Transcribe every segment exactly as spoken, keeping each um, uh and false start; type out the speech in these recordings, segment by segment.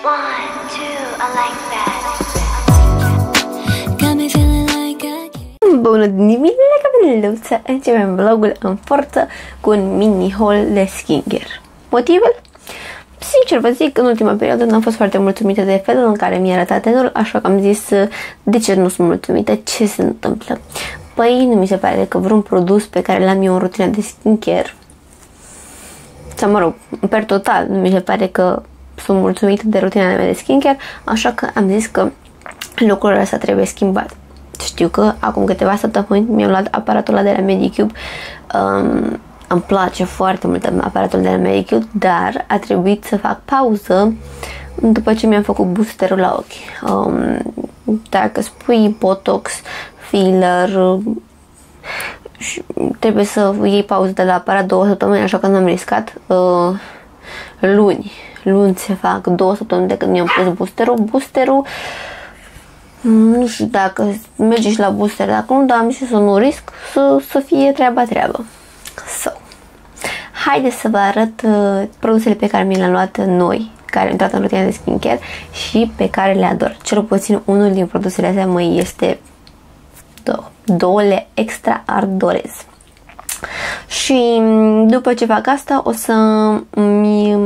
One, two, I like that. Bună dimineața, capeluță! Începem vlogul în forță cu un mini haul de skincare. Motivul? Sincer vă zic, în ultima perioadă n-am fost foarte mulțumită de felul în care mi-a arătat tenul, așa că am zis de ce nu sunt mulțumită, ce se întâmplă. Păi nu mi se pare că vreun produs pe care l-am eu în rutina de skincare, sau mă rog, per total, nu mi se pare că sunt mulțumită de rutina mea de skincare, așa că am zis că lucrul ăsta trebuie schimbat. Știu că acum câteva săptămâni mi-am luat aparatul ăla de la Medicube. Um, îmi place foarte mult aparatul de la Medicube, dar a trebuit să fac pauză după ce mi-am făcut boosterul la ochi. Um, dacă spui botox, filler, trebuie să iei pauză de la aparat două săptămâni, așa că n-am riscat. Uh, luni, luni se fac două săptămâni de când mi-am pus boosterul. Boosterul nu știu dacă merge și la booster, dacă nu, dar am zis să nu risc, să, să fie treaba treabă. So, haideți să vă arăt uh, produsele pe care mi le-am luat noi, care am intrat în rutina de skincare și pe care le ador. Cel puțin unul din produsele astea mă este două, două le extra ardorez. Și după ce fac asta o să mi...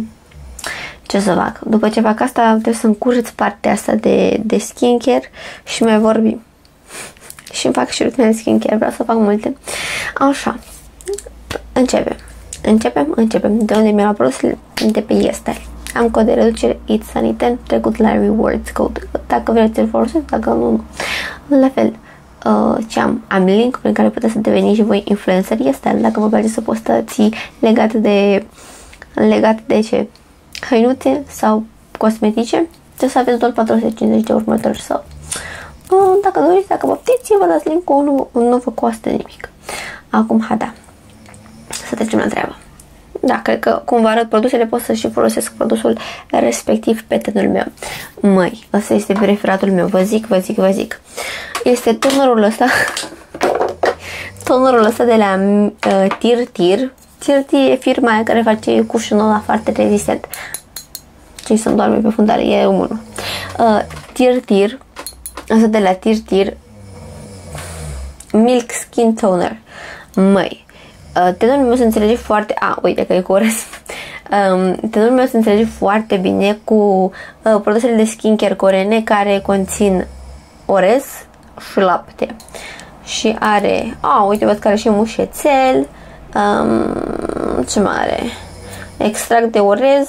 Ce să fac? După ce fac asta trebuie să încurăț partea asta de, de skincare și mai vorbim. Și îmi fac și rutina de skincare, vreau să fac multe. Așa, începem. Începem, începem. De unde mi-am luat produsele? De pe YesStyle. Am cod de reducere It's Sunny ten, trecut la Rewards Code. Dacă vreți să-l folosesc, dacă nu, nu. La fel, uh, ce am? Am link prin care puteți să deveniți și voi influencer YesStyle. Dacă vă place să postați legat de... legat de ce? Hăinuțe sau cosmetice, trebuie să aveți doar patru sute cincizeci de următori sau uh, dacă doriți, dacă poftiți, vă dați link-ul, nu, nu vă costă nimic. Acum, ha, da, să trecem la treabă. Da, cred că cum vă arăt produsele, pot să și folosesc produsul respectiv pe tenul meu. Măi, ăsta este preferatul meu, vă zic, vă zic, vă zic. Este tonerul ăsta, tonerul ăsta de la uh, Tir Tir. Tir Tir e firma aia care face cushion-ul ăla foarte rezistent. Ce să-mi doarme pe fundare, e unul. Uh, Tir Tir, asta de la Tir Tir, Milk Skin Toner. Măi, uh, tenul meu se înțelege foarte... A, uite că e cu orez. Um, tenul meu se înțelege foarte bine cu uh, produsele de skincare coreene care conțin orez și lapte. Și are... A, uite, văd că are și mușețel. Um, ce mai are? Extract de orez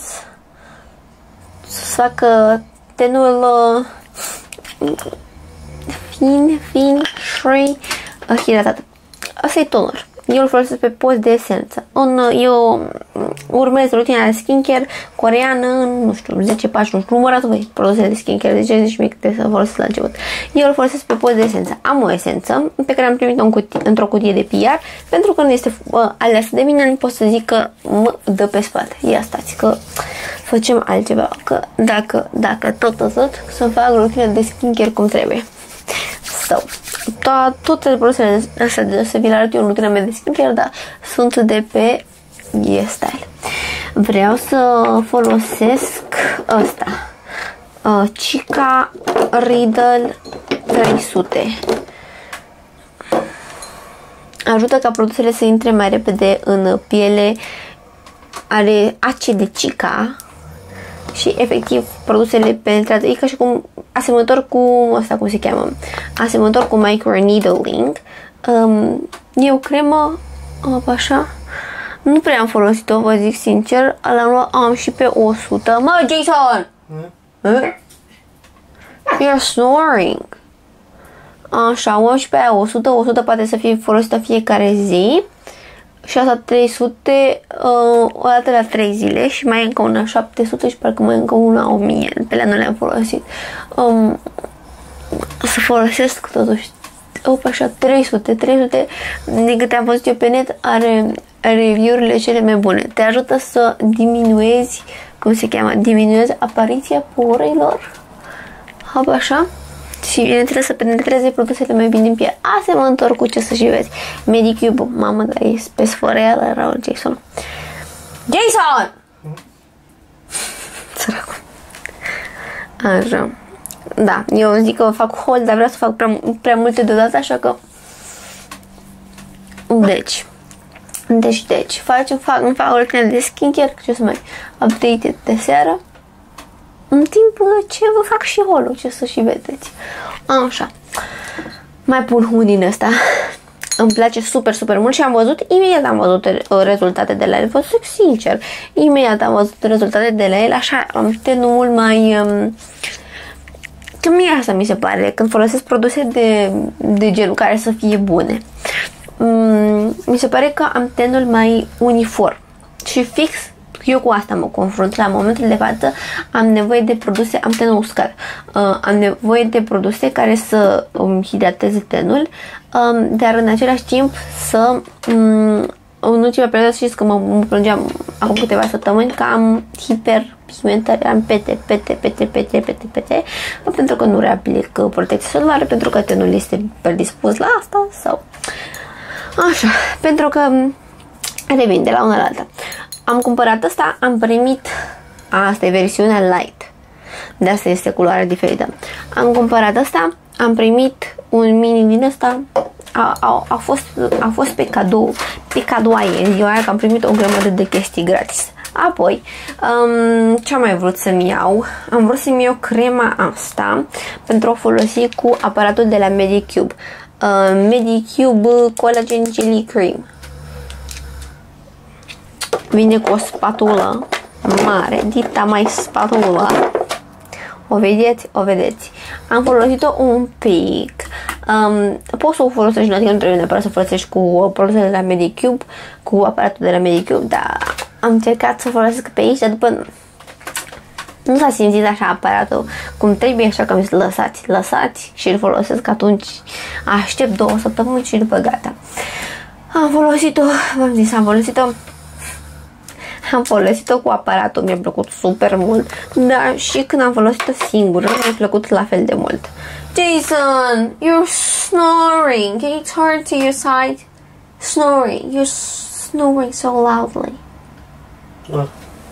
să facă tenul uh, fin, fin, și uh, hidratat. Asta e toner. Eu îl folosesc pe post de esență. Un, eu urmez rutina de skincare coreeană în, nu știu, zece pași, nu știu, numărați voi produsele de skincare, de ce zici mie că trebuie să folosesc la început. Eu îl folosesc pe post de esență. Am o esență pe care am primit-o în cutie, într-o cutie de P R, pentru că nu este uh, aleasă de mine, nu pot să zic că mă dă pe spate. Ia stați că facem altceva, că dacă, dacă tot, tot, tot, să fac rutina de skincare cum trebuie. So, toate produsele astea de să vi le arăt eu în rutina mea de skincare, dar sunt de pe YesStyle. Vreau să folosesc ăsta, uh, Cica Riddle trei sute. Ajută ca produsele să intre mai repede în piele, are acid de Cica și efectiv produsele penetrează, e ca și cum asemănător cu asta, cum se cheamă, asemănător cu microneedling. Um, e o cremă așa, nu prea am folosit-o, vă zic sincer, l-am luat, am și pe o sută. Mă, Jason! Hmm? You're snoring. Așa, am și pe aia o sută, o sută poate să fie folosită fiecare zi. Și asta trei sute uh, o dată la trei zile și mai încă una șapte sute și parcă mai încă una o mie. Pe alea nu le-am folosit. Um, să folosesc totuși opa, așa, trei sute, trei sute din câte am văzut eu pe net, are review-urile cele mai bune. Te ajută să diminuezi, cum se cheamă, diminuezi apariția porurilor. Hop, așa. Și bineînțeles să penetreze produsele mai bine în piele. Asemănător cu ce să și vezi. Medicube, mamă, dar e pe sfărăială, era Jason. Jason! Săracul. Așa. Da, eu zic că fac haul, dar vreau să fac prea, prea multe deodată, așa că... Deci... Deci, deci, facem, fac, îmi fac o rutină de skincare, ce o să mai update de seară. În timp ce vă fac și haul, ce să și vedeți. Așa. Mai pun unul din ăsta. Îmi place super, super mult și am văzut, imediat am văzut rezultate de la el. Vă zic sincer, imediat am văzut rezultate de la el, așa, am tenul mult mai... Um, că mie asta mi se pare, când folosesc produse de, de genul care să fie bune. Um, mi se pare că am tenul mai uniform și fix eu cu asta mă confrunt la momentul de față. Am nevoie de produse, am tenul uscat, uh, am nevoie de produse care să um, hidrateze tenul, um, dar în același timp să um, în ultima perioadă știți că mă, mă plângeam acum câteva săptămâni că am hiperpigmentare, am pete, pete, pete, pete, pete, pete, pentru că nu reaplic protecție solară, pentru că tenul este predispus la asta sau așa, pentru că revin de la una la alta. Am cumpărat asta, am primit, asta e versiunea light, de asta este culoarea diferită. Am cumpărat asta, am primit un mini din asta, a, a, a, fost, a fost pe cadou, pe cadouaie, ziua aia că am primit o grămadă de chestii gratis. Apoi, um, ce am mai vrut să-mi iau? Am vrut să-mi iau crema asta pentru a folosi cu aparatul de la Medicube. Uh, Medicube Collagen Jelly Cream. Vine cu o spatulă mare, dita mai spatulă. O vedeți? O vedeți. Am folosit-o un pic. Um, poți să o folosești, nu trebuie neapărat să folosești cu produsele de la Medicube, cu aparatul de la Medicube, dar am încercat să folosesc pe aici, dar după nu s-a simțit așa aparatul cum trebuie, așa că am zis lăsați, lăsați și îl folosesc atunci. Aștept două săptămâni și după gata. Am folosit-o, v-am zis, am folosit-o Am folosit-o cu aparatul, mi-a plăcut super mult, dar și când am folosit-o singură, mi-a plăcut la fel de mult. Jason, you're snoring. Can you turn to your side? Snoring. You're snoring so loudly. What?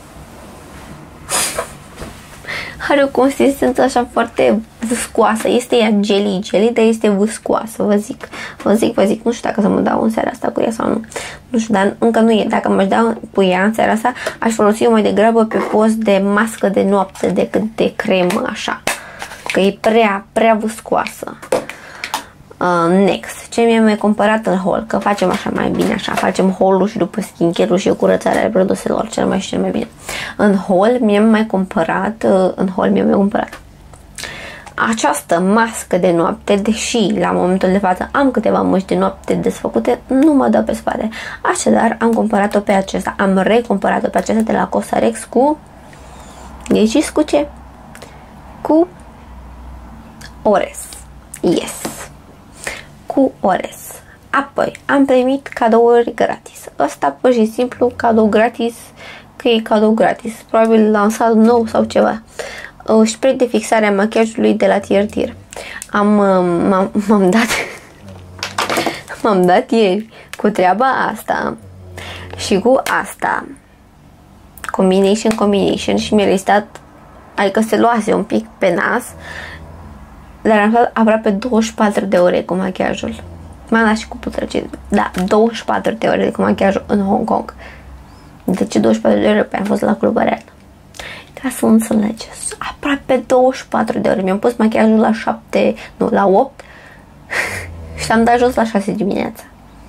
Are o consistență așa foarte viscoasă. Este ea jelly, jelly, dar este viscoasă, vă zic. Vă zic, vă zic, nu știu dacă să mă dau în seara asta cu ea sau nu. Nu știu, dar încă nu e. Dacă mă dau cu ea în seara asta, aș folosi-o mai degrabă pe post de mască de noapte decât de cremă, așa. Că e prea, prea viscoasă. Uh, next. Ce mi-am mai cumpărat în haul? Că facem așa mai bine, așa. Facem haul-ul și după skincare-ul și curățarea produselor cel mai și cel mai bine. În haul mi-am mai cumpărat, uh, în haul mi-am mai cumpărat această mască de noapte, deși la momentul de față am câteva măști de noapte desfăcute, nu mă dă pe spate. Așadar, am cumpărat-o pe acesta. Am recumpărat-o pe acesta de la Cosrx cu... Ghiciți cu ce? Cu orez. Yes. Cu orez. Apoi, am primit cadouri gratis. Ăsta, pur și simplu, cadou gratis, că e cadou gratis. Probabil lansat nou sau ceva. Uh, spray de fixare a machiajului de la Tier Tier. Am, m-am dat m-am dat ieri cu treaba asta și cu asta. Combination, combination și mi-a listat, adică se luase un pic pe nas, dar am stat aproape douăzeci și patru de ore cu machiajul. M-am dat și cu putrăcit. Da, douăzeci și patru de ore cu machiajul în Hong Kong. De ce douăzeci și patru de ore? Pe am fost la Club Areal. Ca să înțelegeți. Aproape douăzeci și patru de ore. Mi-am pus machiajul la șapte, nu, la opt și am dat jos la șase dimineața.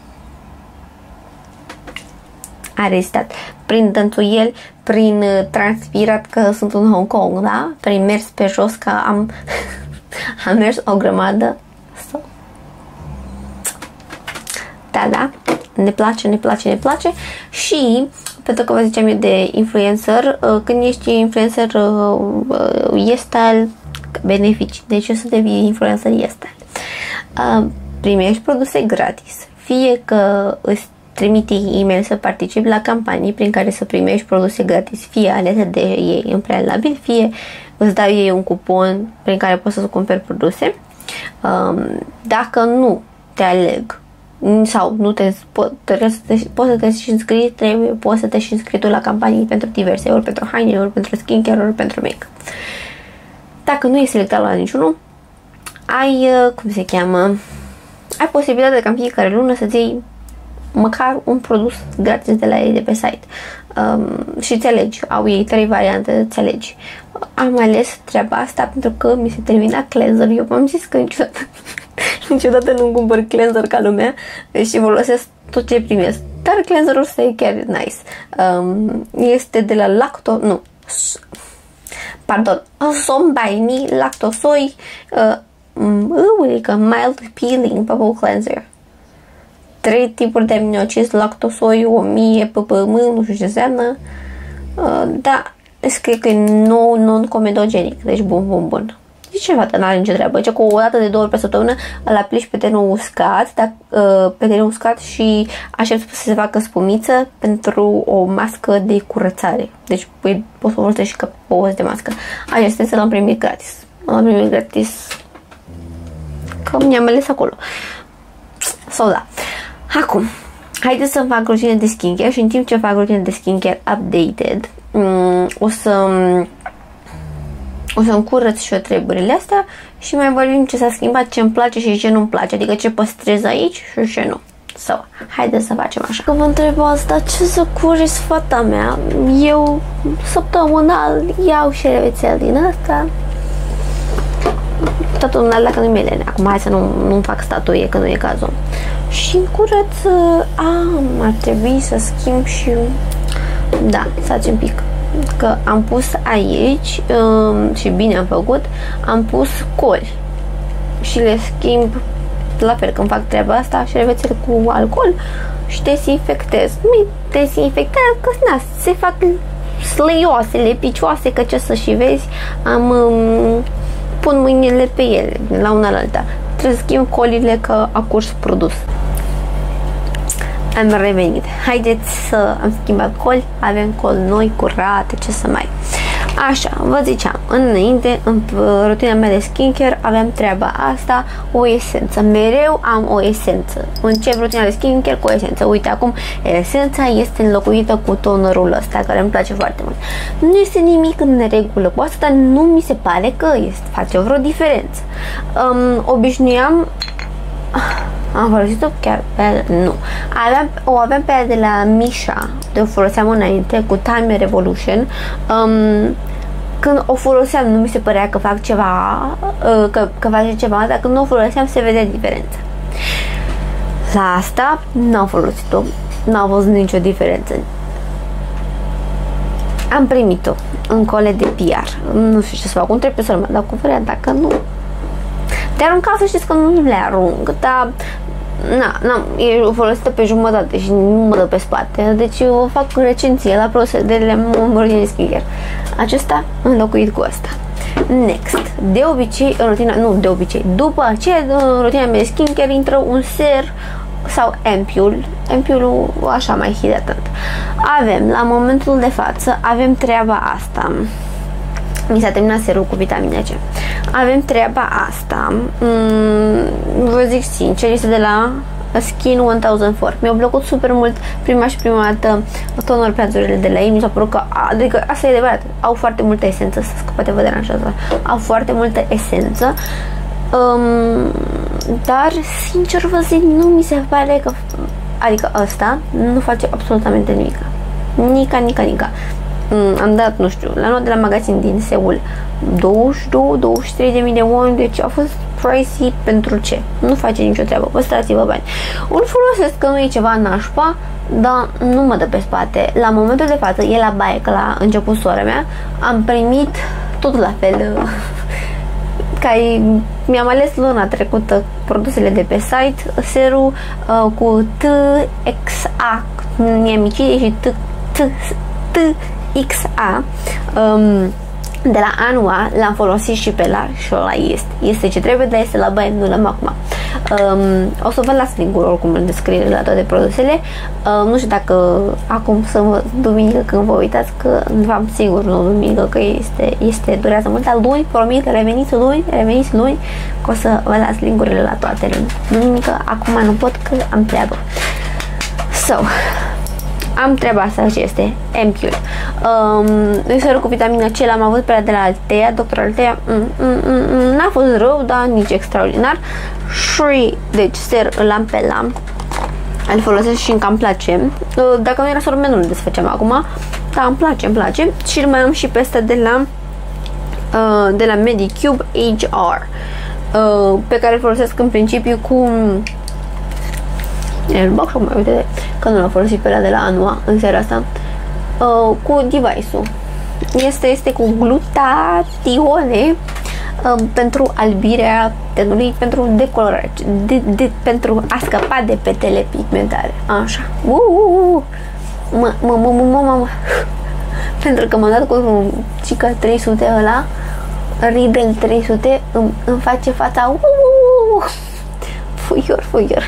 A rezistat. Prin dântuieli, prin transpirat că sunt în Hong Kong, da? Prin mers pe jos că am am mers o grămadă. So. Da, da. Ne place, ne place, ne place. Și pentru că vă ziceam eu de influencer, când ești influencer e-style, beneficii. Deci eu să devii influencer e-style. Primești produse gratis. Fie că îți trimite e-mail să participi la campanii prin care să primești produse gratis, fie alese de ei în prealabil, fie îți dau ei un cupon prin care poți să-ți cumperi produse. Dacă nu te aleg sau nu te, po, trebuie să te, poți să te și înscrii, trebuie, poți să te și înscrii tu la campanii pentru diverse, ori pentru haine, ori pentru skincare, ori pentru make. dacă nu e selectat la niciunul, ai, cum se cheamă, ai posibilitatea ca în fiecare lună să-ți iei măcar un produs gratis de la ei de pe site. Um, și ți alegi. Au ei trei variante, ți alegi. Am ales treaba asta pentru că mi se termina cleanser. Eu v-am zis că niciodată, niciodată nu cumpăr cleanser ca lumea și folosesc tot ce primesc. Dar cleanserul ăsta e chiar nice. Um, este de la Lacto... Nu. Pardon. Sombaini Lactosoi uh, Ulică Mild Peeling Bubble Cleanser. Trei tipuri de aminoacizi, lactosoi, o mie, P P M, nu știu ce înseamnă. Uh, da, scrie că e nou non-comedogenic, deci bun, bun, bun. Deci ceva, dar n-are nicio treabă. Deci cu o dată de două ori pe săptămână îl aplici pe terenul uscat, dar, uh, pe terenul uscat și aștept să se facă spumiță pentru o mască de curățare. Deci păi, poți să folosești și ca o de mască. Așa, să l-am primit gratis. L-am primit gratis că mi-am ales acolo. Sau da. Acum, haideți să fac rutine de skincare și în timp ce fac rutine de skincare updated, o să o să-mi curăț și eu treburile astea și mai vorbim ce s-a schimbat, ce îmi place și ce nu-mi place, adică ce păstrez aici și ce nu. Sau, so, haideți să facem așa. Că vă întreb asta, ce să curăț fata mea? Eu săptămânal iau și rețel din asta. Săptămânal dacă nu-i mele. Acum hai să nu, nu fac statuie, că nu e cazul. Și curăț, am, ar trebui să schimb și... Da, stați un pic. Că am pus aici, um, și bine am făcut, am pus coli. Și le schimb, la fel, când fac treaba asta, și revețel cu alcool și desinfectez. Nu-i desinfectez, că na, se fac slăioasele, picioase, că ce să și vezi, am... Um, pun mâinile pe ele, la una la alta. Trebuie să schimb colile că a curs produs. Am revenit. Haideți să am schimbat coli, avem coli noi, curate, ce să mai. Așa, vă ziceam, înainte, în rutina mea de skincare, aveam treaba asta, o esență. Mereu am o esență. Încep rutina de skincare cu o esență. Uite, acum esența este înlocuită cu tonerul ăsta, care îmi place foarte mult. Nu este nimic în neregulă cu asta, dar nu mi se pare că este, face vreo diferență. Um, obișnuiam... Am folosit-o chiar pe... Nu. Aveam, o aveam pe aia de la Misha, de o foloseam înainte, cu Time Revolution. Um, când o foloseam, nu mi se părea că fac ceva, uh, că, că face ceva, dar când nu o foloseam, se vedea diferența. La asta, n-am folosit-o. N-a fost nicio diferență. Am primit-o în cole de P R. Nu știu ce să fac, cum trebuie să-l mai dau cu vrea, dacă nu... De aruncat, să știți că nu le arunc, dar na, na, e folosită pe jumătate și nu mă dă pe spate. Deci eu fac recenzie la procedele rutinei de skincare. Acesta înlocuit cu asta. Next. De obicei, în rutina, nu de obicei, după aceea, în rutina mea de skincare intră un ser sau ampoule. Ampoule-ul așa mai hidratant. Avem, la momentul de față, avem treaba asta. Mi s-a terminat serul cu vitamine C. Avem treaba asta. Mm, vă zic sincer, este de la Skin o mie patru. Mi-a plăcut super mult prima și prima dată tonul peanțurile de la ei. Mi s-a părut că, adică asta e adevărat, au foarte multă esență, să poate vă deranjează. Au foarte multă esență. Um, dar, sincer vă zic, nu mi se pare că, adică asta nu face absolutamente nimic. Nica, nica, nica. Am dat, nu știu, l-am luat de la magazin din Seul, douăzeci și două douăzeci și trei de mii de won, deci a fost pricey pentru ce? Nu face nicio treabă, păstrați-vă bani. Îl folosesc că nu e ceva nașpa, dar nu mă dă pe spate. La momentul de față, e la baie, că la început sora mea, am primit tot la fel. Ca mi-am ales luna trecută produsele de pe site, serul uh, cu T X A, niamicide și T T T X A, um, de la Anua, l-am folosit și pe la și ăla este. Este ce trebuie, dar este la baie, nu l-am acum. Um, o să vă las link-ul oricum în descriere la toate produsele. Um, nu știu dacă acum să vă duminică când vă uitați, că v-am sigur nu duminică, că este, este durează mult, dar luni, promit, reveniți luni, reveniți luni, că o să vă las link-urile la toate luni. Duminică, acum nu pot că am treabă. So, am treaba asta și este ampoule. Um, Uleițel cu vitamina C l-am avut pe la de la Altea, doctor Altea, mm, mm, mm, n-a fost rău, dar nici extraordinar. Shree, deci ser îl am pe la, îl folosesc și încă îmi place. Dacă nu era sormen, nu îl desfăceam acum, dar îmi place, îmi place. Și îl mai am și pe ăsta de la uh, de la Medicube Age R, uh, pe care îl folosesc în principiu cu el bag și mai uite că nu l-am folosit pe ăla de la Anua în seara asta, uh, cu device-ul. Este, este cu glutatione uh, pentru albirea tenului, pentru decolorare, de, de, pentru a scăpa de petele pigmentare. Așa. Uh, uh, uh. Mă, mă, mă, mă, mă, mă. Pentru că m-am dat cu cica trei sute ăla, Riddle trei sute, îmi, îmi face fața uh, uh, uh. Fuior, fuior.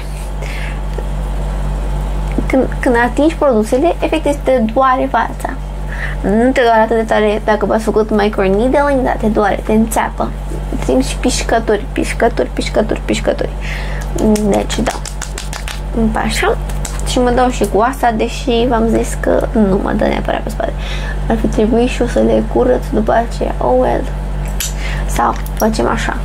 Când, când atingi produsele, efectiv te doare fața. Nu te doare atât de tare dacă v-ați făcut microneedling, dar te doare, te înțeapă. Simți și pișcături, pișcături, pișcături, pișcături. Deci, da. Așa. Și mă dau și cu asta, deși v-am zis că nu mă dă neapărat pe spate. Ar fi trebuit și o să le curăț după aceea. Oh well. Sau facem așa.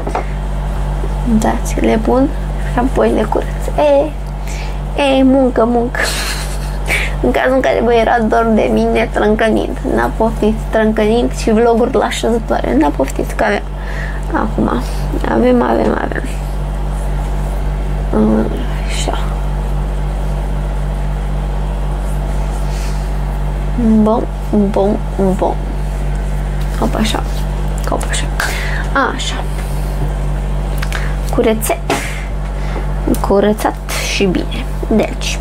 Dați, le pun și apoi le curăț. E, e, muncă, muncă. În cazul în care vă era dor de mine trâncănind, n-a poftit trâncănind și vloguri la șezătoare, n-a poftit că avem. Acum, avem, avem, avem. Așa. Bun, bun, bun. Hop, așa. Hop, așa. Așa. Curățat. Curățat și bine. Deci.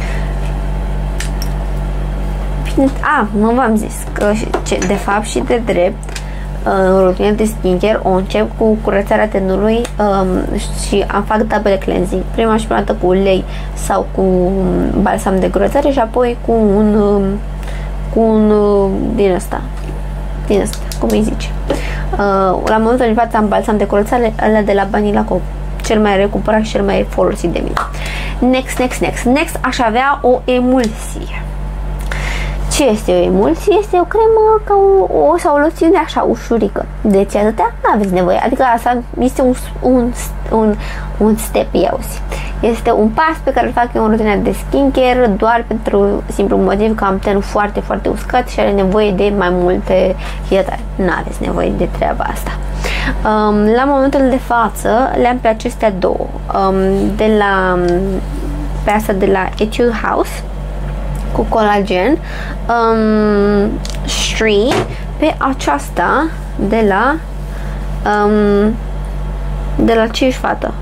Bine, a, nu v-am zis că de fapt și de drept rutina de skincare o încep cu curățarea tenului um, și am fac double cleansing. Prima și prima dată cu ulei sau cu balsam de curățare și apoi cu un um, cu un uh, din ăsta din ăsta, cum îi zice, uh, la momentul de față am balsam de curățare ăla de la Vanilla Co, cel mai recuperat și cel mai folosit de mine. Next, next, next, next aș avea o emulsie. Ce este o emulsie? Este o cremă ca o, o sau o loțiune așa ușurică. Deci atâtea nu aveți nevoie. Adică asta este un, un, un, un step, iauzi. Este un pas pe care îl fac eu în rutina de skincare doar pentru simplu motiv că am tenul foarte, foarte uscat și are nevoie de mai multe hidratare. Nu aveți nevoie de treaba asta. Um, la momentul de față le-am pe acestea două. Um, de la pe asta de la Etude House cu colagen, um, Shree, pe aceasta de la um, de la ce fată?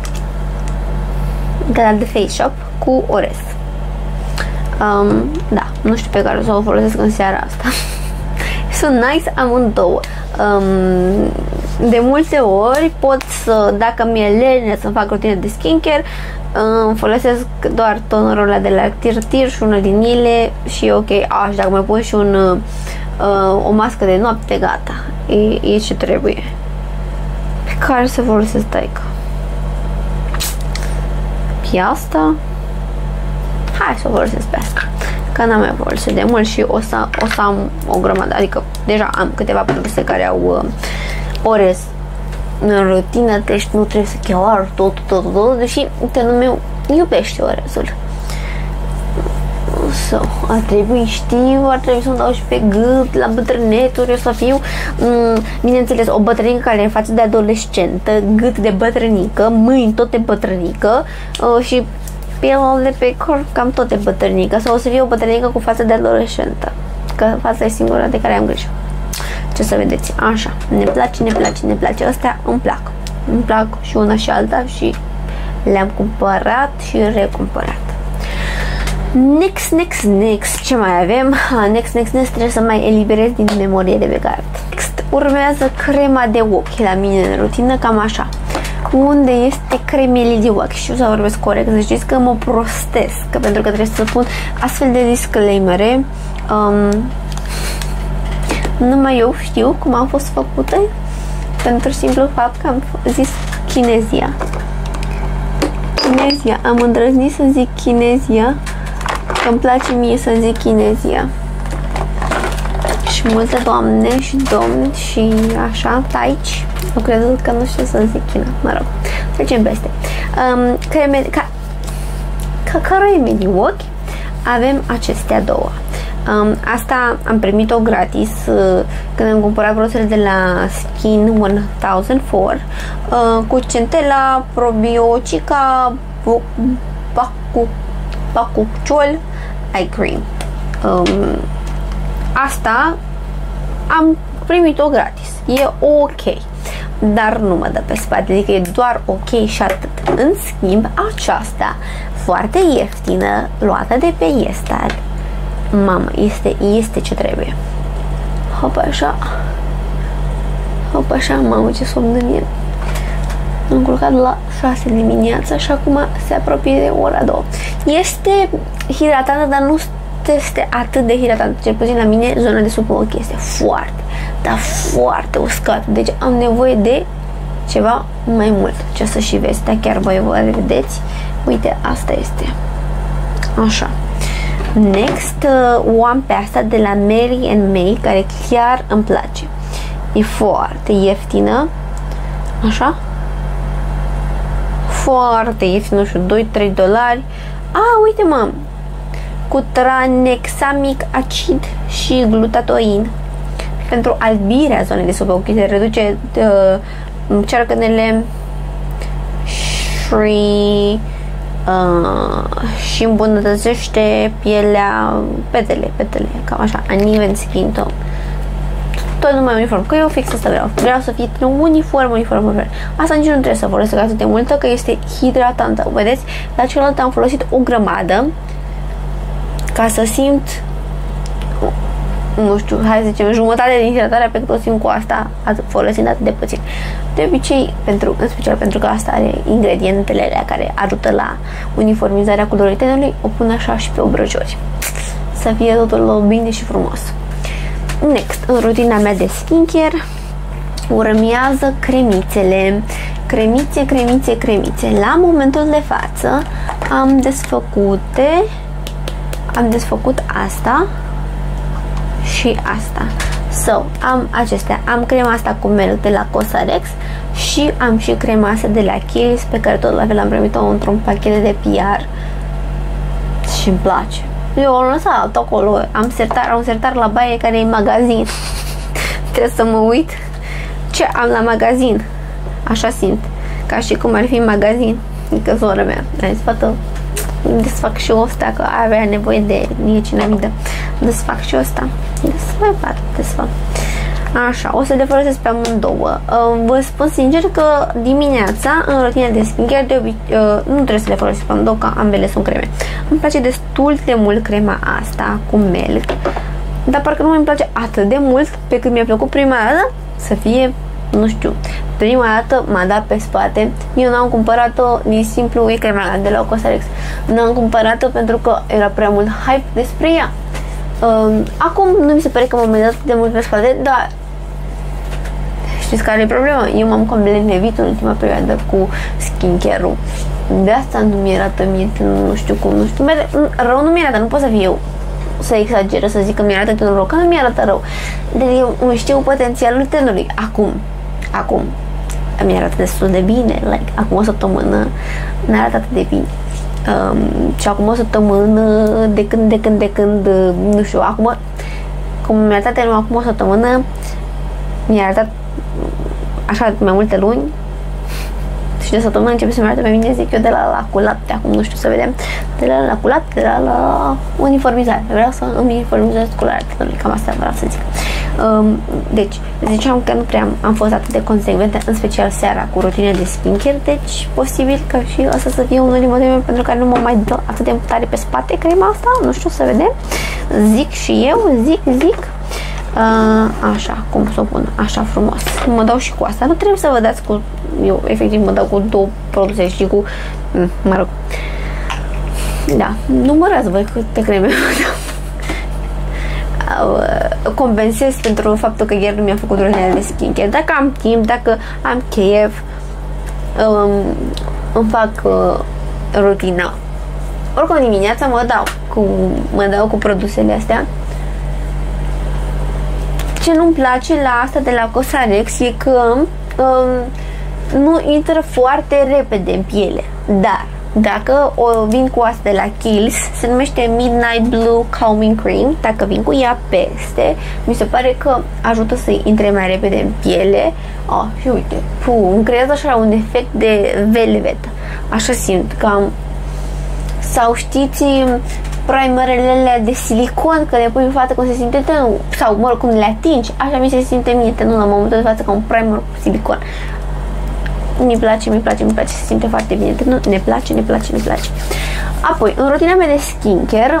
De la The Face Shop cu orez. Um, da, nu știu pe care o să o folosesc în seara asta. Sunt nice amândouă. Um, de multe ori pot să, dacă mi-e lene să fac rutină de skincare, um, folosesc doar tonerul ăla de la Tir și una din ele și ok, a, și dacă mai pun și un, uh, o mască de noapte, gata. E, e ce trebuie. Pe care să folosesc, taică? Pe asta? Hai să o folosesc pe asta, că n-am mai folosit de mult și o să, o să am o grămadă, adică deja am câteva produse care au uh, orez în rutină, deci nu trebuie să chiar tot, tot, tot, deși tenul meu iubește orezul. So, ar trebui, știu, ar trebui să-mi dau și pe gât, la bătrâneturi, o să fiu, mm, bineînțeles, o bătrânică care e față de adolescentă, gât de bătrânică, mâini tot de bătrânică uh, și pielele pe corp cam tot de bătrânică, sau o să fie o bătrânică cu față de adolescentă, că fața e singura de care am grijă. Ce să vedeți, așa, ne place, ne place, ne place, astea îmi plac, îmi plac și una și alta și le-am cumpărat și recumpărat. Next, next, next, ce mai avem? Ha, next, next, next, trebuie să mai eliberez din memorie de pe card. Next, urmează crema de ochi la mine în rutină, cam așa. Unde este cremele de ochi? Și eu să vorbesc corect, să știți că mă prostesc, că pentru că trebuie să pun astfel de disclaimere. Um, numai eu știu cum au fost făcute, pentru simplu fapt că am zis Chinezia. Chinezia, am îndrăznit să zic Chinezia, că îmi place mie să zic Chinezia. multe doamne și domni și așa, taici. Nu cred că nu știu să zic China, mă rog, trecem peste. Um, creme, ca, ca, ca remedii ochi avem acestea două. Um, asta am primit-o gratis uh, când am cumpărat produsele de la Skin o mie patru uh, cu centela, probiotica, bacu, bacuciol, eye cream. Um, asta am primit-o gratis. E ok, dar nu mă dă pe spate, adică e doar ok și atât. În schimb, aceasta foarte ieftină, luată de pe Iestal, mamă, este, este ce trebuie. Hop așa. Hop așa, mamă, ce somn în el. Am culcat la șase dimineața și acum se apropie de ora două. Este hidratantă, dar nu este atât de hidratantă. Cel puțin la mine, zona de sub ochi este foarte, dar foarte uscată. Deci am nevoie de ceva mai mult. Ce să și vezi, dar chiar voi vă vedeți. Uite, asta este. Așa. Next, uh, o am pe asta de la Mary and May, care chiar îmi place. E foarte ieftină. Așa. Foarte ieftină, nu știu, doi trei dolari. A, uite mă, cu tranexamic acid și glutatoin pentru albirea zonei de sub ochi, se reduce uh, cercănele și uh, și îmbunătățește pielea, petele, petele, cam așa, uneven skin tone. Tot numai uniform, că eu fix asta vreau. Vreau să fie uniform, uniform, uniform. Asta nici nu trebuie să folosesc atât de multă, că este hidratantă. Vedeți? La celălalt am folosit o grămadă ca să simt, nu știu, hai să zicem, jumătate din hidratarea pe cât o simt cu asta, folosind atât de puțin. De obicei, pentru, în special pentru că asta are ingredientele alea care ajută la uniformizarea culorii tenului, o pun așa și pe obrăjori. Să fie totul bine și frumos. Next, în rutina mea de skincare urmează cremițele. Cremițe, cremițe, cremițe. La momentul de față am desfăcute am desfăcut asta și asta. So, am acestea. Am crema asta cu melc de la Cosrx și am și crema asta de la Kiehl's, pe care tot la fel am primit-o într-un pachet de P R și îmi place. Eu am lăsat acolo. Am sertar, am sertar la baie care e magazin. Trebuie să mă uit ce am la magazin. Așa simt. Ca și cum ar fi magazin. Adică sora mea. Am zis, fată, desfac și ăsta, că avea nevoie de niacinamidă. Desfac și ăsta. Desfac, desfac. Așa, o să le folosesc pe amândouă. Vă spun sincer că dimineața, în rutina de skincare, de obicei, nu trebuie să le folosesc pe amândouă, că ambele sunt creme. Îmi place destul de mult crema asta cu melc, dar parcă nu mi place atât de mult pe cât mi-a plăcut prima dată să fie, nu știu, prima dată m-a dat pe spate. Eu n-am cumpărat-o din simplu, e crema de la Cosrx. N-am cumpărat-o pentru că era prea mult hype despre ea. Acum nu mi se pare că m-am dat de mult pe spate, dar știți care e problema? Eu m-am cam lenevit în ultima perioadă cu skincare-ul. De asta nu mi arată mie, nu știu cum, nu știu. Rău nu mi arată, nu pot să fiu eu să exagerez, să zic că mi arată tenul rău, că nu mi arată rău. Deci eu știu potențialul tenului. Acum, acum, mi arată destul de bine. Like, acum o săptămână n-a arătat atât de bine. Um, și acum o săptămână, de când, de când, de când, nu știu, acum, cum mi-a arătat tenul acum o săptămână, mi-a arătat așa mai multe luni și de săptămână începe să-mi arate pe mine, zic eu, de la la cu lapte, acum nu știu să vedem, de la la cu lapte, de la la uniformizare. Vreau să îmi uniformizez culoarea tenului, cam asta vreau să zic. Um, deci, ziceam că nu prea am, am fost atât de consecventă, în special seara, cu rutina de skincare, deci posibil că și asta să fie unul din motivele pentru care nu mă mai dă atât de tare pe spate crema asta, nu știu, să vedem. Zic și eu, zic, zic. Uh, așa, cum să o pun, așa frumos. Mă dau și cu asta, nu trebuie să vă dați cu, eu efectiv mă dau cu două produse și cu, mă rog, da, numărați voi câte creme uh, compensez pentru faptul că ieri nu mi-am făcut rutina de skincare. Dacă am timp, dacă am chef, um, îmi fac uh, rutina. Oricum dimineața mă dau cu, mă dau cu produsele astea. ce nu-mi place la asta de la Cosrx e că um, nu intră foarte repede în piele, dar dacă o vin cu asta de la Kiehl's, se numește Midnight Blue Calming Cream, dacă vin cu ea peste, mi se pare că ajută să intre mai repede în piele. Oh, și uite, puh, îmi creează așa un efect de velvet, așa simt, cam. Sau știți primerele alea de silicon, că le pui în față cum se simte tenul, sau mă rog, cum le atingi, așa mi se simte mie tenul la momentul de față, ca un primer cu silicon. Mi place, mi place, mi place, se simte foarte bine. Nu, ne place, ne place, ne place. Apoi, în rutina mea de skincare,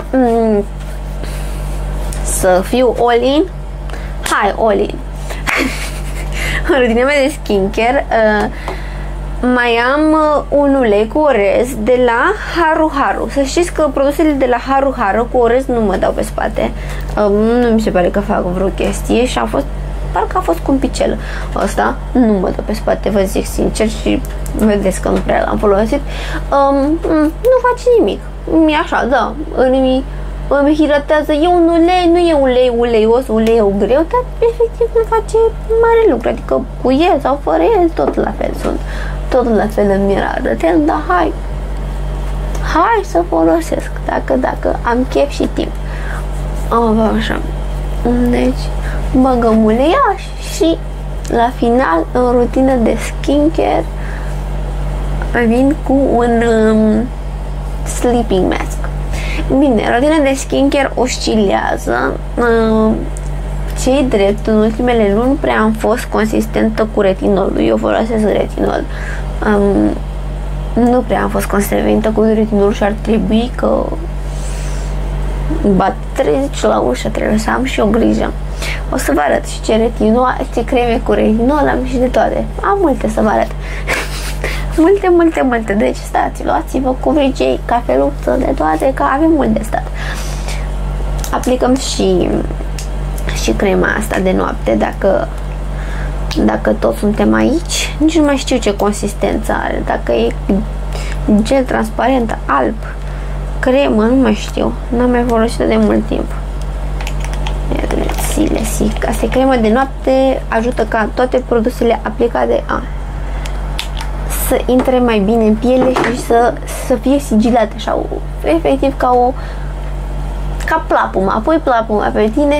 să fiu all-in, hai, all-in. În rutina mea de skincare, uh, mai am un ulei cu orez de la Haru Haru. Să știți că produsele de la Haru Haru cu orez nu mă dau pe spate. Uh, nu mi se pare că fac vreo chestie și a fost parcă a fost cumpicel ăsta, nu mă dă pe spate, vă zic sincer, și vedeți că nu prea l-am folosit. Um, nu face nimic, mi așa, da, îmi, îmi hidratează, e un ulei, nu e ulei uleios, uleiul greu, dar efectiv nu face mare lucru, adică cu el sau fără el, tot la fel sunt, tot la fel îmi miradă, dar hai, hai să folosesc, dacă, dacă am chef și timp. Oh, așa, deci băgăm uleiaș și la final, în rutină de skincare, vin cu un um, sleeping mask. Bine, rutina de skincare oscilează. Uh, cei drept, în ultimele luni prea am fost consistentă cu retinolul. Eu folosesc retinol. Um, nu prea am fost consistentă cu retinol și ar trebui că bat treizeci la ușă, trebuie să am și o grijă. O să vă arăt și ce retinol, ce creme cu retinol am și de toate. Am multe să vă arăt. multe, multe, multe. Deci stați, luați-vă cu vricei, cafeluță, de toate, că avem mult de stat. Aplicăm și și crema asta de noapte, dacă dacă toți suntem aici. Nici nu mai știu ce consistență are, dacă e gel transparent, alb, cremă, nu mai știu. N-am mai folosit de mult timp. Silesic. Asta e cremă de noapte, ajută ca toate produsele aplicate a, să intre mai bine în piele și să, să fie sigilate așa, efectiv ca o ca plapuma. Apoi plapuma pe tine.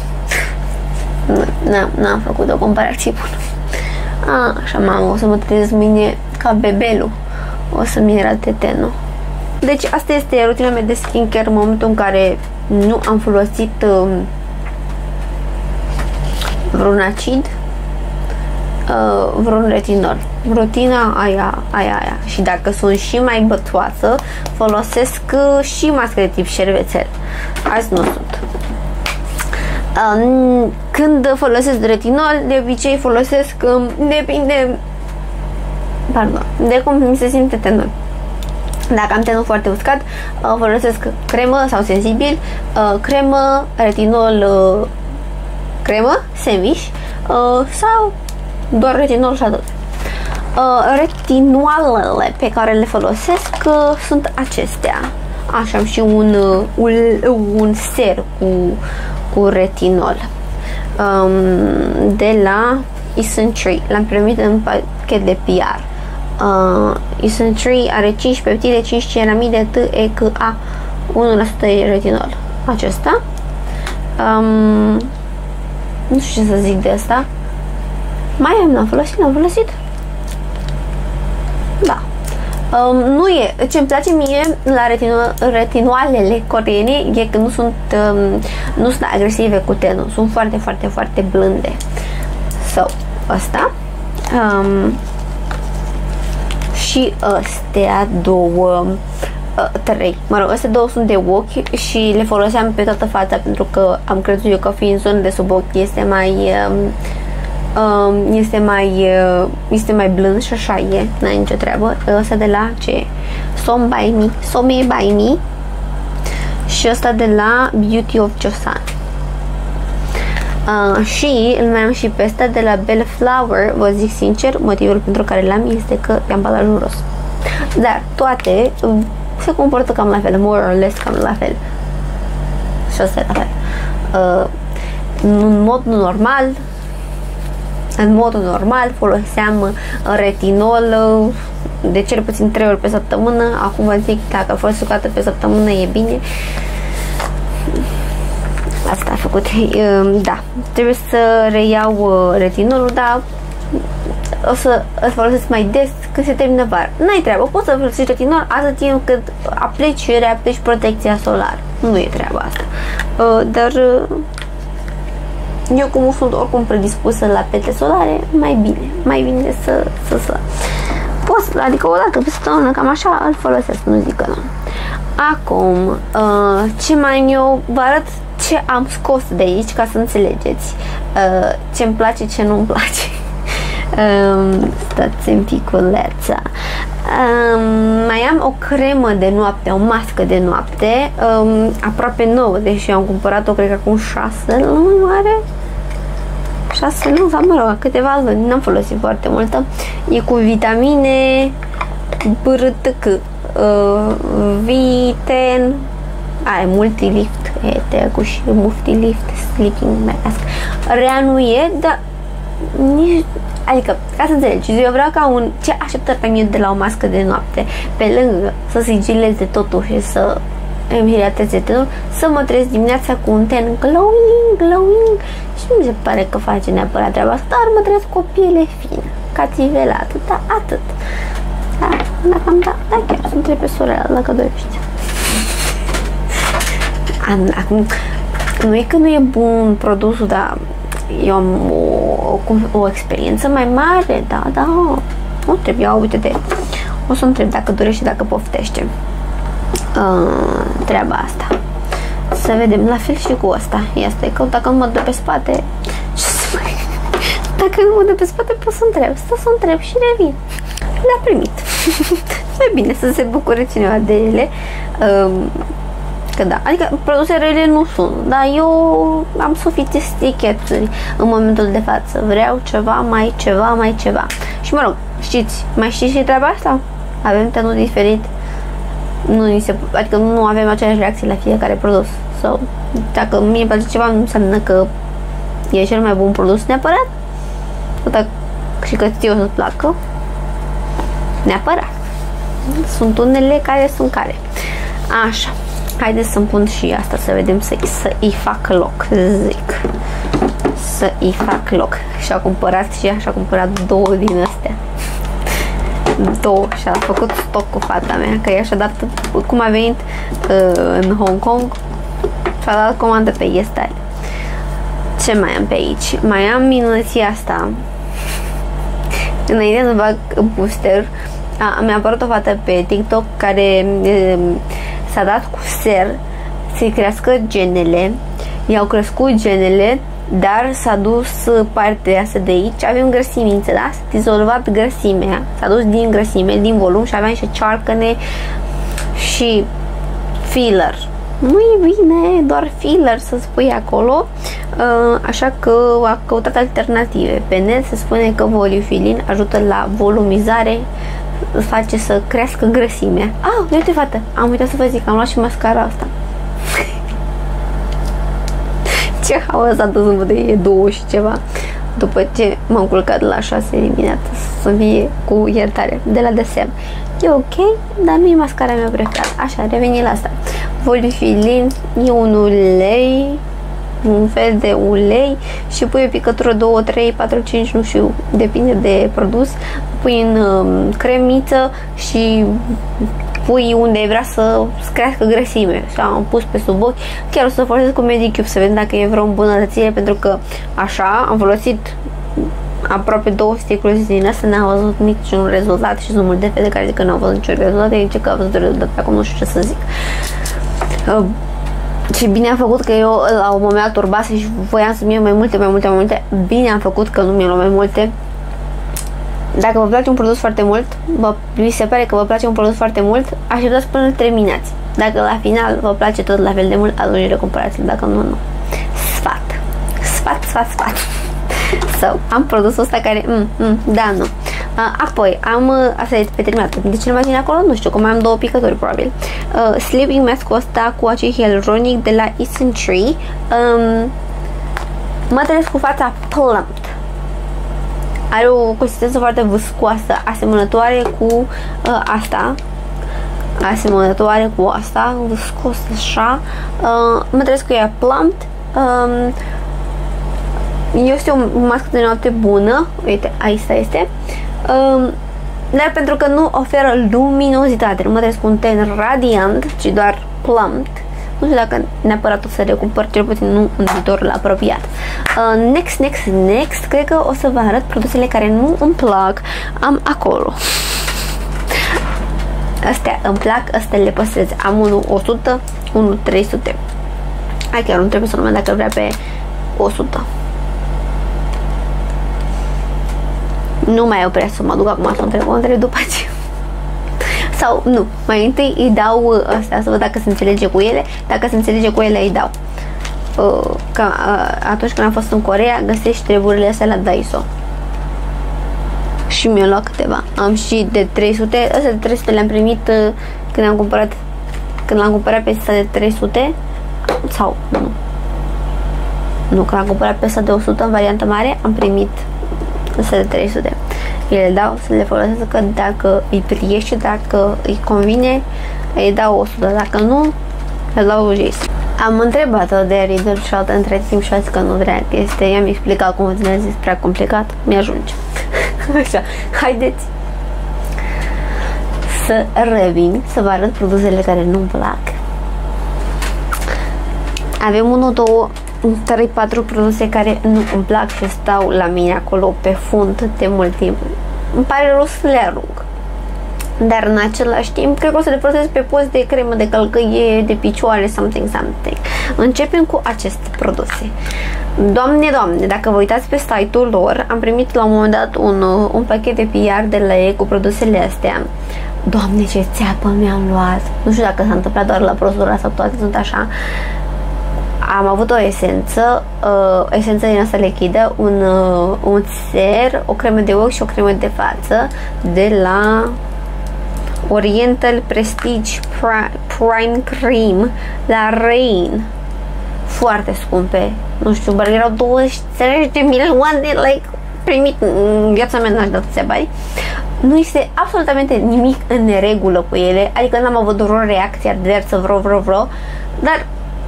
N-am făcut o comparație bună. A, așa, mamă, o să mă trezesc mâine ca bebelul. O să-mi arate tenul. Deci asta este rutina mea de skincare în momentul în care nu am folosit um, vreun acid, uh, vreun retinol. Rutina aia, aia, aia. Și dacă sunt și mai bătoasă, folosesc uh, și mască de tip șervețel. Azi nu sunt. Uh, când folosesc retinol, de obicei folosesc, um, depinde, pardon, de cum mi se simte tenul. Dacă am tenul foarte uscat, uh, folosesc cremă sau sensibil, uh, cremă, retinol, uh, cremă, sandwich uh, sau doar retinol și atât. Uh, retinoalele pe care le folosesc uh, sunt acestea. Așa, am și un, uh, un, un ser cu, cu retinol um, de la Isntree. L-am primit în pachet de P R. Uh, Isntree are cinci peptide, cinci ceramide, T, E, C, A, unu la sută retinol. Acesta. Um, nu știu ce să zic de asta. Mai am, l-am folosit, l-am folosit. Da. Um, nu e, ce îmi place mie la retino, retinoalele coreene e că nu sunt, um, nu sunt agresive cu tenul. Sunt foarte, foarte, foarte blânde. So, asta. Um, și astea două, uh, trei, mă rog, astea două sunt de ochi și le foloseam pe toată fața pentru că am crezut eu că fiind zonă de sub ochi este mai um, um, este mai uh, este mai blând și așa e, n-ai nicio treabă. Ăsta de la ce? Som by Me, Some by Me și ăsta de la Beauty of Joseon. Uh, și îl mai am și pe ăsta de la Belleflower. Vă zic sincer, motivul pentru care l-am este că e ambalajul roz. Dar toate uh, se comportă cam la fel, more or less cam la fel. Și ăsta e la fel. Uh, în mod normal, în modul normal foloseam retinol de cel puțin trei ori pe săptămână. Acum vă zic, dacă folosesc o dată pe săptămână e bine. Asta a făcut. Da, trebuie să reiau retinolul, dar o să îl folosesc mai des când se termină vara. N-ai treabă, poți să folosești retinol atât timp cât aplici și reaplici protecția solară. Nu e treaba asta. Dar eu, cum sunt oricum predispusă la pete solare, mai bine, mai bine să, să, să poți, adică o dată pe săptămână, cam așa, îl folosesc, nu zic că nu. Acum, uh, ce mai eu vă arăt ce am scos de aici, ca să înțelegeți uh, ce îmi place, ce nu-mi place. um, stați în piculeța. Um, mai am o cremă de noapte, o mască de noapte, um, aproape nouă, deși am cumpărat-o, cred că acum șase luni, oare? șase luni, sau mă rog, câteva luni, n-am folosit foarte multă. E cu vitamine B R T C, uh, Viten, ai multilift, e cu și multilift, sleeping mask. Rea nu e, dar nici, adică, ca să înțelegi, eu vreau ca un, ce așteptări am eu de la o mască de noapte, pe lângă să sigileze totul și să îmi hidrateze tenul, să mă trezesc dimineața cu un ten glowing, glowing și nu mi se pare că face neapărat treaba asta, dar mă trezesc cu o piele fină, ca țivelat, da, atât. Da, dacă am da, da, chiar sunt pe sorela, dacă dorești. Acum, nu e că nu e bun produsul, dar eu am o, o, o experiență mai mare, da, da, nu trebuie, ia, uite-te, o să întreb dacă dorește, dacă poftește uh, treaba asta. Să vedem, la fel și cu asta, asta e că dacă nu mă dă pe spate, ce să mai... Dacă nu mă dă pe spate, pot să întreb, să să întreb și revin. Le-a primit. E bine să se bucure cineva de ele. Uh, Că da, adică produse rele nu sunt, dar eu am sofisticaturi în momentul de față. Vreau ceva, mai ceva, mai ceva. Și mă rog, știți, mai știți și treaba asta? Avem tenul diferit. Nu ni se, adică nu avem aceeași reacție la fiecare produs. Sau dacă mie îmi place ceva, nu înseamnă că e cel mai bun produs neapărat. Dacă, și că ție o să-ți placă. Neapărat. Sunt unele care sunt care. Așa. Haideți să-mi pun și asta, să vedem, să, să îi fac loc, zic. Să îi fac loc. Și-a cumpărat și ea și-a cumpărat două din astea. Două. Și-a făcut stoc cu fata mea, că ea și-a dat, cum a venit uh, în Hong Kong, și-a dat comandă pe YesStyle. Ce mai am pe aici? Mai am minunăția asta. Înainte să bag booster, a, mi-a apărut o fată pe TikTok care... Uh, s-a dat cu ser să-i crească genele, i-au crescut genele, dar s-a dus partea asta de aici, avem grăsimință, da? S-a dizolvat grăsimea, s-a dus din grăsime, din volum și aveam și cearcăne și filler. Nu e bine doar filler să spui acolo, așa că a căutat alternative. Pe net se spune că Volufilin ajută la volumizare, îți face să crească grăsimea. Ah, uite, fată, am uitat să vă zic, am luat și mascara asta. Ce haos a dus în de două și ceva. După ce m-am culcat la șase dimineața, să fie cu iertare de la desem. E ok, dar nu e mascara mea preferată. Așa, reveni la asta. Volufilin e un ulei, un fel de ulei și pui o picătură, două, trei, patru, cinci, nu știu, depinde de produs, pui în um, cremiță și pui unde vrea să crească grăsime. Și am pus pe sub ochi, chiar o să folosesc cu Medicube să vedem dacă e vreo îmbunătățire, pentru că așa am folosit aproape două sticluri din asta, n-am văzut niciun rezultat și sunt multe fete care zic că n-au văzut niciun rezultat, de ce că au văzut rezultat, acum nu știu ce să zic. Uh, Și bine am făcut că eu la un moment dat turbase și voiam să-mi iau mai multe, mai multe, mai multe. Bine am făcut că nu mi-am luat mai multe. Dacă vă place un produs foarte mult, vă, mi se pare că vă place un produs foarte mult, așteptați până îl terminați. Dacă la final vă place tot la fel de mult, atunci recuperați-l, dacă nu, nu. Sfat. Sfat, sfat, sfat. So, am produsul ăsta care, mm, mm, da, nu. Apoi, am, asta e pe terminat, de ce nu mai ține acolo? Nu știu, că mai am două picături, probabil. Uh, sleeping mask-ul ăsta cu acid hialuronic de la Essence Tree. Um, Mă trezesc cu fața plumped. Are o consistență foarte viscoasă, asemănătoare cu uh, asta. Asemănătoare cu asta, viscos așa. Uh, mă trezesc cu ea plumped. Um, este o mască de noapte bună. Uite, aici este. Um, dar pentru că nu oferă luminozitate, nu mă trezesc cu un ten radiant, ci doar plumped. Nu știu dacă neapărat o să le cumpăr, cel puțin nu în viitorul apropiat. Uh, next, next, next, cred că o să vă arăt produsele care nu îmi plac. Am acolo. Astea îmi plac, astea le păstrez. Am unul o sută, unul trei sute. Hai, chiar nu trebuie să numai dacă vrea pe o sută. Nu mai opresc să mă duc acum să o întreb, o întreb după aceea. Sau nu, mai întâi îi dau astea să văd dacă se înțelege cu ele. Dacă se înțelege cu ele îi dau. uh, Că uh, atunci când am fost în Coreea găsești treburile astea la Daiso. Și mi-a luat câteva. Am și de trei sute. Astea de trei sute le-am primit uh, când am cumpărat Când l-am cumpărat pe ăsta de trei sute. Sau nu Nu, când am cumpărat pe ăsta de o sută în variantă mare, am primit ăsta de trei sute. Le dau să le folosesc că dacă îi priește, dacă îi convine, îi dau o sută, dacă nu, le dau Jason. Am întrebat-o de Riddle Shot între timp și a zis că nu vrea, că este, i-am explicat cum ți le-a zis, prea complicat, mi-ajunge. Așa, haideți să revin, să vă arăt produsele care nu-mi plac. Avem unu, două, trei, patru produse care nu îmi plac și stau la mine acolo pe fund de mult timp. Îmi pare rău să le arunc. Dar în același timp, cred că o să le folosesc pe post de cremă de călcăie, de picioare, something, something. Începem cu aceste produse. Doamne, doamne, dacă vă uitați pe site-ul lor, am primit la un moment dat un, un pachet de P R de la ei cu produsele astea. Doamne, ce țeapă mi-am luat! Nu știu dacă s-a întâmplat doar la procedura sau toate sunt așa. Am avut o esență, uh, esență din asta lichidă, un, uh, un ser, o cremă de ochi și o cremă de față de la Oriental Prestige Prime Cream la Rain. Foarte scumpe. Nu știu, bă, erau douăzeci de milioane, like, primit în viața mea, n-aș da atâția bani. Nu este absolutamente nimic în neregulă cu ele, adică n-am avut doar o reacție adversă, vreo, vreo, vreo, dar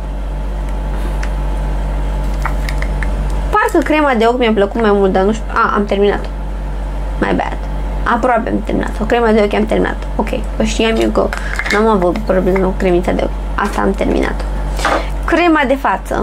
parcă crema de ochi mi-a plăcut mai mult, dar nu știu. A, am terminat. My bad. Aproape am terminat. O crema de ochi am terminat. Ok. Că știam eu că n-am avut probleme cu cremița de ochi. Asta am terminat. Crema de față.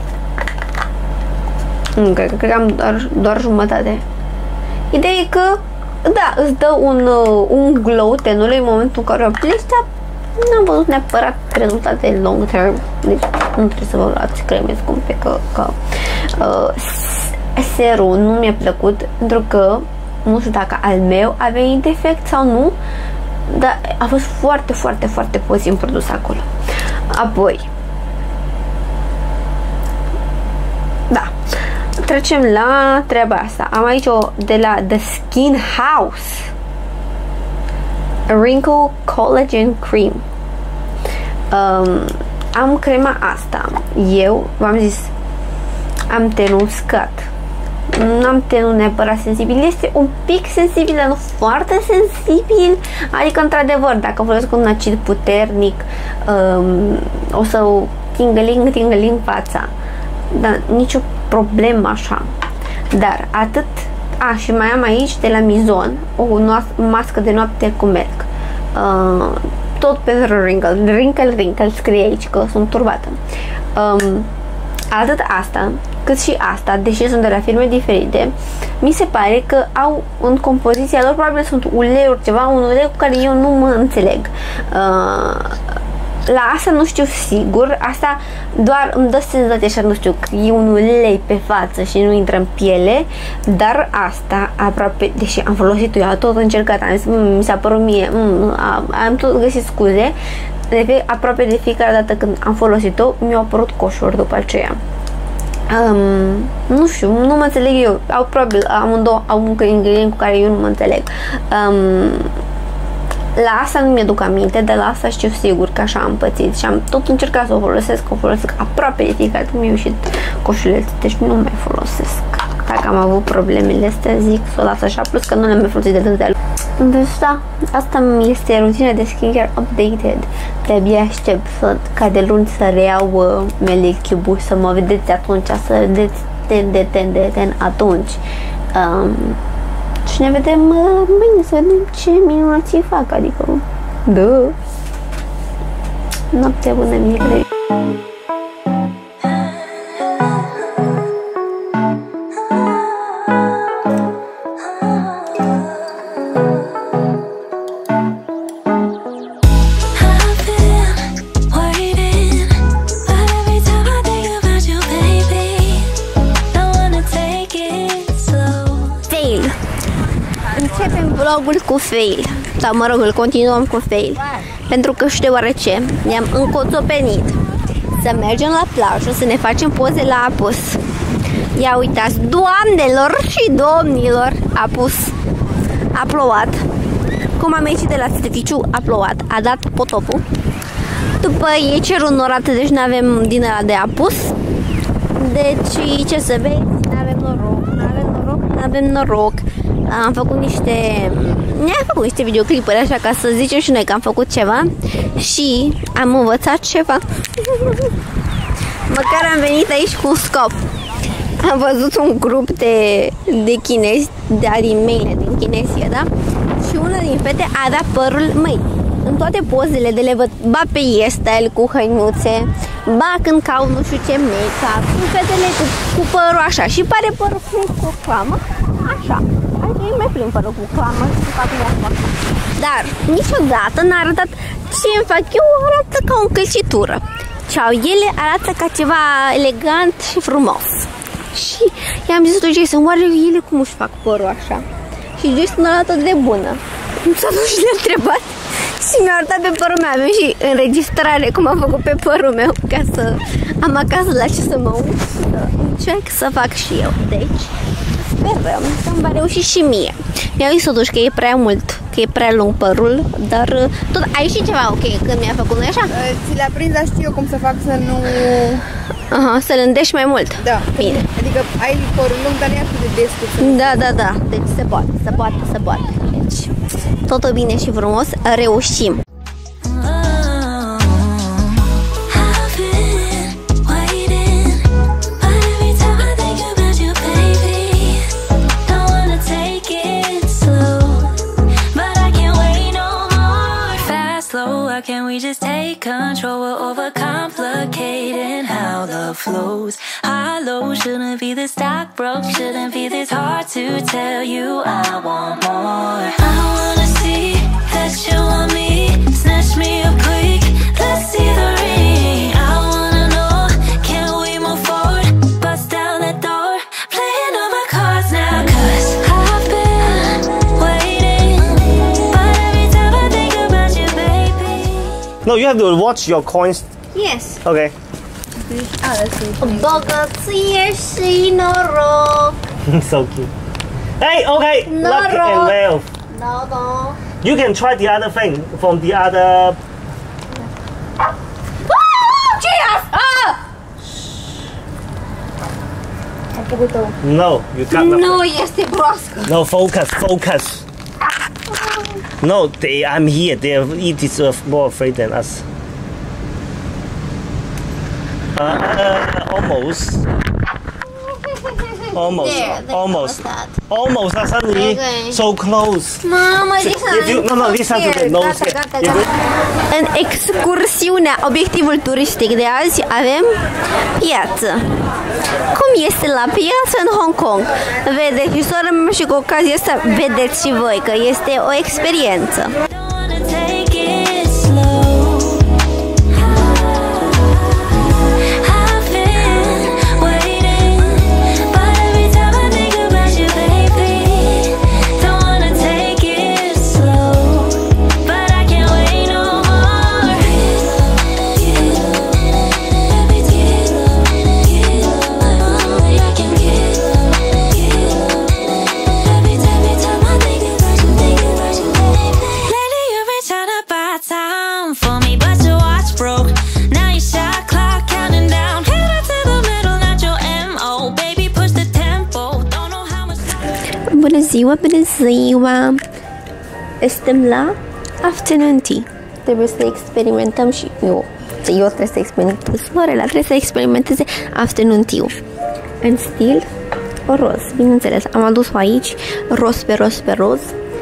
Nu cred, cred că am doar, doar jumătate. Ideea e că, da, îți dă un, un glow tenului în momentul în care o aplici, dar n-am văzut neapărat rezultate long term. Deci nu trebuie să vă luați creme scumpe, că, că uh, serul nu mi-a plăcut pentru că nu știu dacă al meu avea defect sau nu, dar a fost foarte, foarte, foarte puțin produs acolo. Apoi, da, trecem la treaba asta. Am aici o de la The Skin House Wrinkle Collagen Cream. Um, am crema asta. Eu v-am zis, am tenul uscat. Nu am tenul neapărat sensibil. Este un pic sensibil, dar nu foarte sensibil. Adică, într-adevăr, dacă folosesc un acid puternic, um, o să tingăling, tingăling fața. Dar nicio problemă așa. Dar atât. A, și mai am aici de la Mizon o mască de noapte cu melc. Uh, tot pentru wrinkle. Wrinkle, wrinkle, scrie aici că sunt turbată. Um, atât asta, cât și asta, deși sunt de la firme diferite, mi se pare că au în compoziția lor, probabil sunt uleiuri, ceva, un ulei cu care eu nu mă înțeleg. Uh, La asta nu știu sigur, asta doar îmi dă senzația așa, nu știu, că e un ulei pe față și nu intră în piele, dar asta aproape, deși am folosit-o, eu am tot încercat, am zis, mi s-a părut mie, m- am, am tot găsit scuze, de fie, aproape de fiecare dată când am folosit-o, mi-au apărut coșuri după aceea. Um, nu știu, nu mă înțeleg eu, au probabil amândouă au un ingredient cu care eu nu mă înțeleg. Um, la asta nu mi-aduc aminte, dar la asta știu sigur că așa am pățit și am tot încercat să o folosesc, o folosesc aproape de fiecare dată mi-a ieșit coșuleț, deci nu mai folosesc. Dacă am avut problemele astea, zic să o las așa, plus că nu le-am mai folosit de atâtea luni. Deci da, asta este rutina de skincare updated. De-abia aștept să, ca de luni să reiau uh, Melee Cube-ul, să mă vedeți atunci, să vedeți ten de ten de ten atunci. Um, și ne vedem uh, mâine să vedem ce minunații fac, adică, da. Noapte bună, mie. Vlogul cu fail, sau mă rog, îl continuăm cu fail, pentru că știu deoarece ne-am încoțopenit să mergem la plajă, să ne facem poze la apus. Ia uitați, doamnelor și domnilor, apus, a plouat, cum am ieșit de la serviciu, a plouat, a dat potopul, după e cerul norat, deci nu avem din ăla de apus, deci ce să vezi, nu avem noroc, nu avem noroc, nu avem noroc. Am făcut niște ne-am făcut niște videoclipuri așa ca să zicem și noi că am făcut ceva și am învățat ceva. Măcar am venit aici cu un scop. Am văzut un grup de, de chinezi, de din mail din Chinesia, da? Și una din fete avea părul, măi, în toate pozele de le văd, ba pe hairstyle cu hăinuțe, ba când caut nu știu ce make-up, cu fetele cu, cu părul așa și pare părul frumos cu o clamă, așa. Adică e mai plin părul cu clamă și fac fac. Dar niciodată n-a arătat ce îmi fac eu, arată ca o încălcitură. Sau ele arată ca ceva elegant și frumos. Și i-am zis lui Jason, oare ele cum își fac părul așa? Și Jason a arătat de bună. S-a dus și le-a întrebat și mi-a arătat pe părul meu. Avem și înregistrare cum am făcut pe părul meu, ca să am acasă la ce să mă uit și să încerc să fac și eu. Deci sperăm că-mi va reuși și mie. Mi-a zis totuși că e prea mult, că e prea lung părul, dar tot ai și ceva ok când mi-a făcut, nu așa? Ți le-a prins, dar știu eu cum să fac să nu... Aha, să-l îndeși mai mult. Da. Bine. Adică ai părul lung, dar nu e atât de des. Da, da, da. Deci se poate, se poate, se poate. Deci totul bine și frumos, reușim. Can we just take control? We're overcomplicating how love flows. High low shouldn't be this stock broke, shouldn't be this hard to tell you I want more. I wanna see that you want me, snatch me up quick, let's see the ring. I wanna know, can we move forward, bust down that door, playing all my cards now, cause I've been waiting, but every time I think about you, baby. No, you have to watch your coins. Yes. Okay. Bogăție și noroc. So cute. Hey, okay. Luck Noroc. and wealth. No, no. You can try the other thing from the other. Ce e asta? No, you got nothing. Nu, este broască. No, focus, focus. No, they. I'm here. They it is uh, more afraid than us. Uh, uh, almost. Almost. There, there almost. was that. Almost. Uh, suddenly, Okay. so close. Mamă, If you, no, no, listen to the nose. Gata, gata, If gata. you- În excursiunea, obiectivul turistic de azi, avem piață. Cum este la piață în Hong Kong? Vedeți și sora mea și cu ocazia asta vedeți și voi că este o experiență. Don't wanna take it slow. I've been waiting, but every time I think about you, baby, don't wanna take it slow, but I can't wait no more. Lately ziua, bună ziua! Suntem la afternoon tea. Trebuie să experimentăm și eu. Eu trebuie să experimentez, Lorela trebuie să experimenteze afternoon tea în stil roz, bineînțeles. Am adus-o aici, roz pe roz pe roz.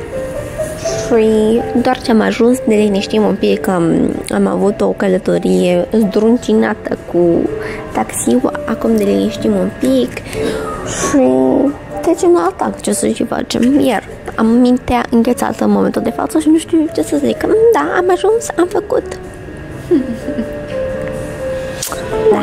Și doar ce am ajuns ne liniștim un pic că am, am avut o călătorie zdruncinată cu taxiul. Acum ne liniștim un pic și trecem la atac, ce să și facem. Iar am mintea înghețată în momentul de față și nu știu ce să zic. Da, am ajuns, am făcut. Da.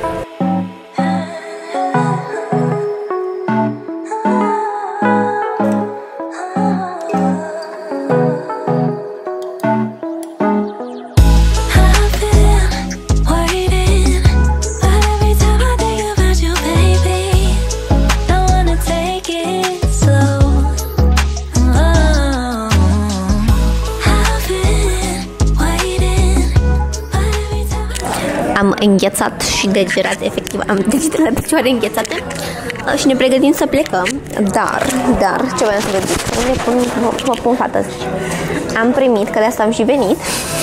Am înghețat și degerat, efectiv, am degetele la picioare înghețate și ne pregătim să plecăm, dar, dar, ce vreau să vă zic, unde pun, vă pun fata zici. Am primit, că de asta am și venit,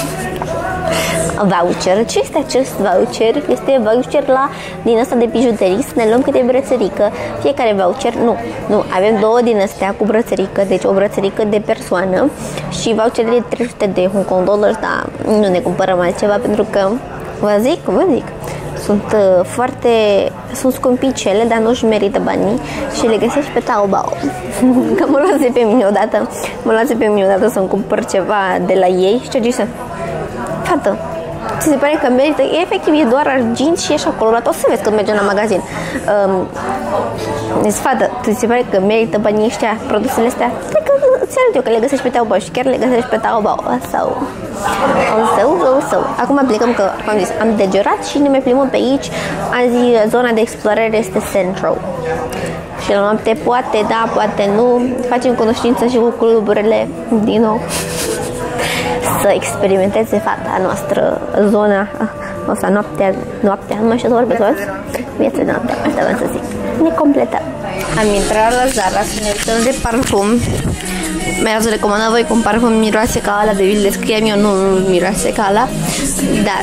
voucher. Ce este acest voucher? Este voucher la din asta de bijuterii, să ne luăm câte brățărică, fiecare voucher, nu, nu, avem două din astea cu brățărică, deci o brățărică de persoană și voucher de trei sute de Hong Kong dollars, dar nu ne cumpărăm altceva pentru că Vă zic, vă zic, sunt uh, foarte, sunt scumpicele, dar nu-și merită banii și le găsești pe Taobao. Că mă luase pe mine odată, mă luase pe mine odată să-mi cumpăr ceva de la ei și ce zice, fată, ți se pare că merită, e, efectiv e doar argint și ești acolo, o să vezi când mergem la magazin. Um, deci, fată, ți se pare că merită banii ăștia, produsele astea? Cred că ți arăt eu că le găsești pe Taobao și chiar le găsești pe Taobao. Sau, sau, sau, sau. Acum plecăm, că, am zis, am degerat și ne mai plimbăm pe aici. Azi zona de explorare este Central. Și la noapte poate da, poate nu. Facem cunoștință și cu cluburile din nou. Să experimenteze fata noastră zona asta, noaptea, noaptea, nu mai știu să vorbesc, viața de noaptea, asta vreau să zic. Ne completăm. Am intrat la Zara să ne uităm de parfum. Mi-ați recomandat voi cu un parfum miroase ca ala, de vi le scriam eu, nu miroase ca ala, dar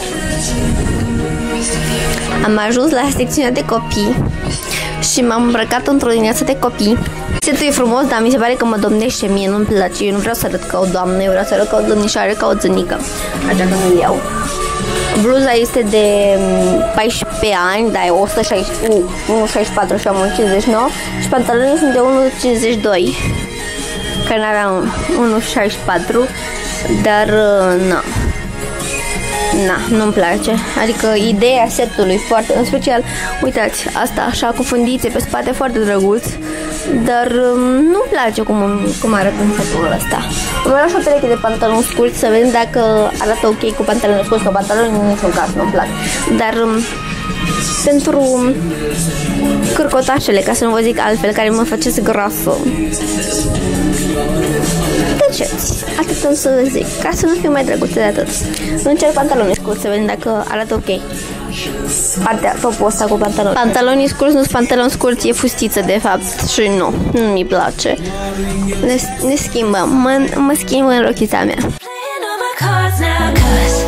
am ajuns la secțiunea de copii și m-am îmbrăcat într-o dimineață de copii. Setul e frumos, dar mi se pare că mă domnește mie, nu-mi place, eu nu vreau să arăt ca o doamnă, eu vreau să arăt ca o domnișoară, ca o țănică, așa că nu-l iau. Bluza este de paisprezece ani, dar e o sută șaizeci, unu virgulă șaizeci și patru și am unu virgulă cincizeci și nouă și pantalonii sunt de unu virgulă cincizeci și doi, că n-aveam unu virgulă șaizeci și patru, dar nu. Na, nu-mi place. Adică ideea setului foarte, în special, uitați, asta așa cu fundițe pe spate, foarte drăguț, dar nu-mi place cum, cum arată în setul ăsta. Îmi luat și o pereche de pantaloni scurți să vedem dacă arată ok cu pantaloni scurți, că pantaloni în niciun caz nu-mi plac. Dar pentru cârcotașele, ca să nu vă zic altfel, care mă faceți grasă, tăceți, atât am să zic, ca să nu fiu mai drăguță de atât. Încerc pantaloni scurți să vedem dacă arată ok. Partea, topul ăsta cu pantaloni. Pantalonii scurți nu sunt pantaloni scurți, e fustiță de fapt și nu, nu mi place. Ne, ne schimbăm, mă, mă schimb în rochița mea.